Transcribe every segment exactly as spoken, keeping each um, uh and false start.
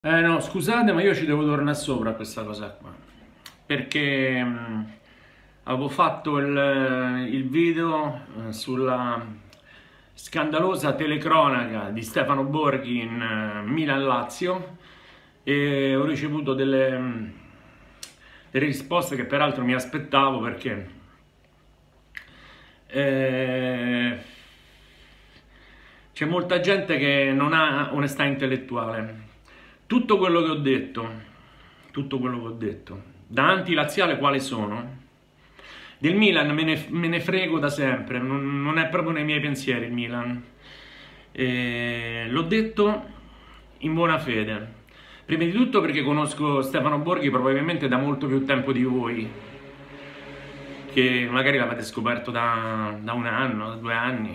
Eh no, scusate, ma io ci devo tornare sopra a questa cosa qua. Perché mh, avevo fatto il, il video eh, sulla scandalosa telecronaca di Stefano Borghi in eh, Milan-Lazio e ho ricevuto delle, mh, delle risposte che peraltro mi aspettavo perché eh, c'è molta gente che non ha onestà intellettuale. Tutto quello che ho detto, tutto quello che ho detto, da antilaziale quale sono, del Milan me ne, me ne frego da sempre, non, non è proprio nei miei pensieri il Milan. E l'ho detto in buona fede. Prima di tutto perché conosco Stefano Borghi probabilmente da molto più tempo di voi, che magari l'avete scoperto da, da un anno, da due anni.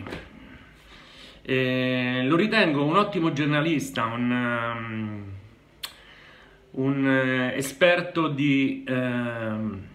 E lo ritengo un ottimo giornalista, un... Um, un eh, esperto di, eh,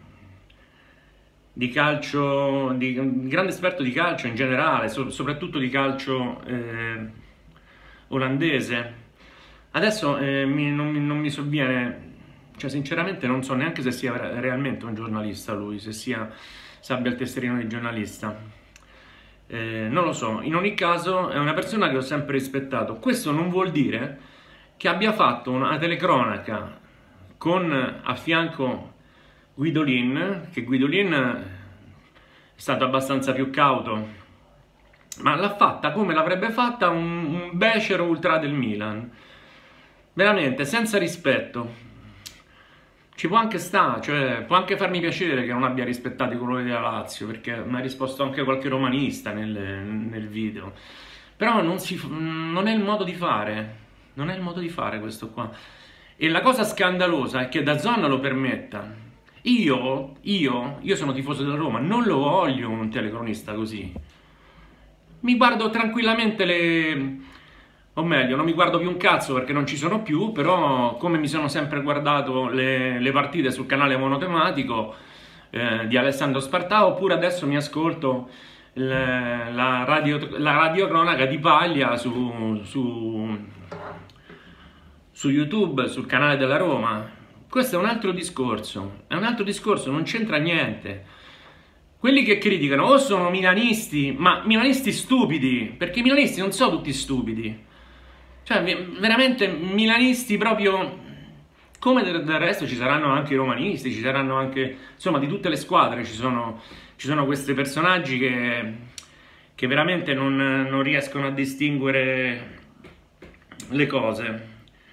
di calcio, di, un grande esperto di calcio in generale, so, soprattutto di calcio eh, olandese. Adesso eh, mi, non, non mi sovviene, cioè sinceramente non so neanche se sia realmente un giornalista lui, se, sia, se abbia il tesserino di giornalista. Eh, non lo so, in ogni caso è una persona che ho sempre rispettato. Questo non vuol dire che abbia fatto una telecronaca con a fianco Guidolin, che Guidolin è stato abbastanza più cauto, ma l'ha fatta come l'avrebbe fatta un, un becero ultra del Milan, veramente senza rispetto. Ci può anche stare, cioè può anche farmi piacere che non abbia rispettato i colori della Lazio, perché mi ha risposto anche qualche romanista nel, nel video, però non, si, non è il modo di fare. Non è il modo di fare questo qua. E la cosa scandalosa è che DAZN lo permetta. Io, io, io sono tifoso della Roma, non lo voglio un telecronista così. Mi guardo tranquillamente le... o meglio, non mi guardo più un cazzo perché non ci sono più, però come mi sono sempre guardato le, le partite sul canale monotematico eh, di Alessandro Spartà, oppure adesso mi ascolto le, la, radio, la radiocronaca di Paglia su... su su YouTube, sul canale della Roma. Questo è un altro discorso, è un altro discorso, non c'entra niente. Quelli che criticano o sono milanisti, ma milanisti stupidi, perché i milanisti non sono tutti stupidi. Cioè, veramente milanisti proprio... Come del resto ci saranno anche i romanisti, ci saranno anche... Insomma, di tutte le squadre ci sono, ci sono questi personaggi che, che veramente non, non riescono a distinguere le cose.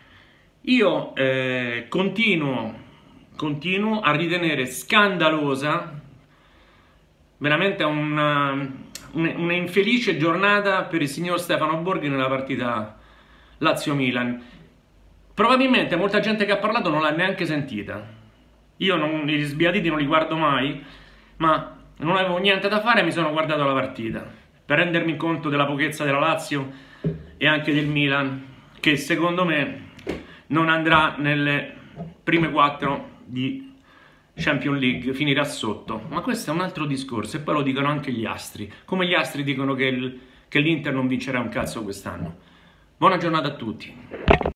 Io eh, continuo, continuo a ritenere scandalosa veramente una, una infelice giornata per il signor Stefano Borghi nella partita Lazio-Milan. Probabilmente molta gente che ha parlato non l'ha neanche sentita. Io non, gli sbiaditi non li guardo mai, ma non avevo niente da fare e mi sono guardato la partita per rendermi conto della pochezza della Lazio e anche del Milan, che secondo me non andrà nelle prime quattro di Champions League, finirà sotto. Ma questo è un altro discorso e poi lo dicono anche gli astri, come gli astri dicono che l'Inter non vincerà un cazzo quest'anno. Buona giornata a tutti.